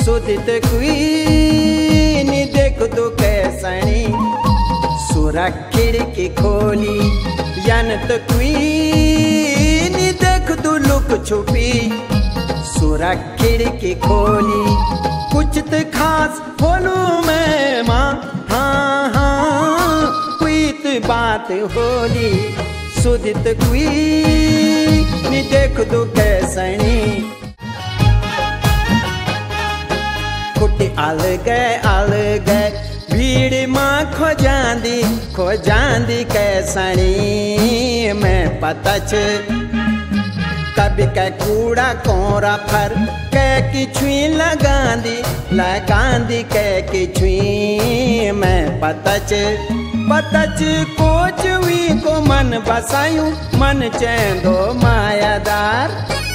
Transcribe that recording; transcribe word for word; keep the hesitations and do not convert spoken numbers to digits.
सुदित कुई नी देख दो कैसणी सुरा खिड़की खोली यनत कुई नी देख दो लुक छुपी सुरा खिड़की खोली कुछ तो खास बोलू मैं माँ हाँ हाँ कोई तो बात होली सुदित कुई नी देख दो कैसणी कुटी आल गए आल गए भीड़ माँ खो जांदी खो जांदी कैसणी मैं पता छ कभी कै कूड़ा कोरा फर कै की छुई लगांदी लगांदी कै की छुई मैं पता छ पता छ कोच हुई को मन बसायूं मन चेंदो मायादार